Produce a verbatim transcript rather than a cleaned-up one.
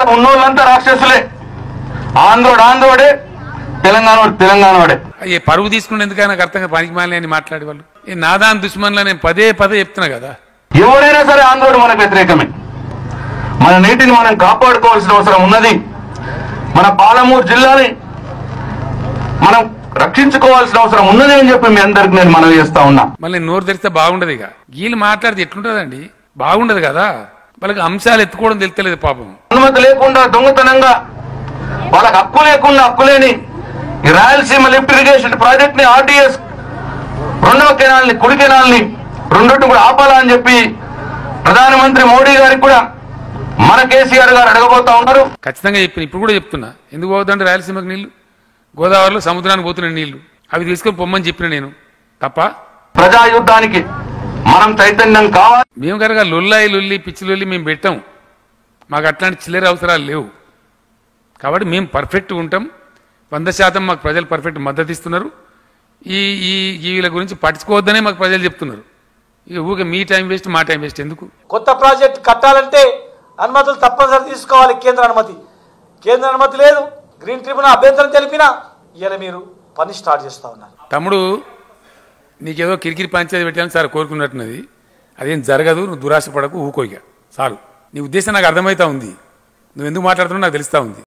ఉన్నోళ్ళంతా రాక్షసులే. ఆంధ్రోడు ఆంధ్రోడే, తెలంగాణ తెలంగాణ వాడే. ఏ పరువు తీసుకుని ఎందుకైనా నాకు అర్థంగా పనికి మాలి అని మాట్లాడే వాళ్ళు ఈ నాదాన్ దుష్మన్లా నేను పదే పదే చెప్తున్నా కదా. ఎవరైనా సరే ఆంధ్రోడు మనకు వ్యతిరేకమే. మన నీటిని మనం కాపాడుకోవాల్సిన అవసరం ఉన్నది. మన పాలమూరు జిల్లాని మనం రక్షించుకోవాల్సిన అవసరం ఉన్నది అని చెప్పి మీ అందరికి నేను మనవి చేస్తా ఉన్నా. మళ్ళీ నోరు తెరిస్తే బాగుండదు. ఇక వీళ్ళు మాట్లాడితే ఎట్లుంటదండి, బాగుండదు కదా. వాళ్ళకి అంశాలు ఎత్తుకోవడం తెలుస్తలేదు పాపం. అనుమతి లేకుండా దొంగతనంగా వాళ్ళకి హక్కు లేకుండా హక్కులేని ఈ రాయలసీమ లిఫ్ట్ ఇరిగేషన్ ప్రాజెక్ట్ ని ఆర్టీఎస్ రెండవ కెనాల్ని కుడి కెనాల్ని రెండోటి కూడా ఆపాలని చెప్పి ప్రధానమంత్రి మోడీ గారికి కూడా మన కేసీఆర్ గారు అడగబోతా ఉన్నారు. ఖచ్చితంగా చెప్పిన ఇప్పుడు కూడా చెప్తున్నా. ఎందుకు పోతుందంటే రాయలసీమకు నీళ్లు గోదావరిలో సముద్రానికి పోతున్న నీళ్లు అవి తీసుకొని పొమ్మని చెప్పిన నేను తప్ప. ప్రజాయుద్ధానికి మనం చైతన్యం కావాలి. మేము కనుక లొల్లాయి లొల్లి పిచ్చి లొల్లి మేము పెట్టాం. మాకు అట్లాంటి చిల్లర అవసరాలు లేవు. కాబట్టి మేము పర్ఫెక్ట్గా ఉంటాం. వంద శాతం మాకు ప్రజలు పర్ఫెక్ట్ మద్దతు ఇస్తున్నారు. ఈ ఈ వీళ్ళ గురించి పట్టించుకోవద్దనే మాకు ప్రజలు చెప్తున్నారు. ఇక ఊరికే మీ టైం వేస్ట్ మా టైం వేస్ట్ ఎందుకు. కొత్త ప్రాజెక్ట్ కట్టాలంటే అనుమతులు తప్పనిసరి తీసుకోవాలి. కేంద్ర అనుమతి కేంద్ర అనుమతి లేదు. గ్రీన్ ట్రిబ్యునల్ అభ్యంతరం తెలిపినా ఇలా మీరు పని స్టార్ట్ చేస్తా ఉన్నారు. తమ్ముడు నీకేదో కిరికిరి పంచాయతీ పెట్టాలని సార్ కోరుకున్నట్టున్నది. అదేం జరగదు. నువ్వు దురాశ పడకు, ఊకోయిగా చాలు. నీ ఉద్దేశం నాకు అర్థమవుతా ఉంది. నువ్వు ఎందుకు మాట్లాడుతున్నావు నాకు తెలుస్తా ఉంది.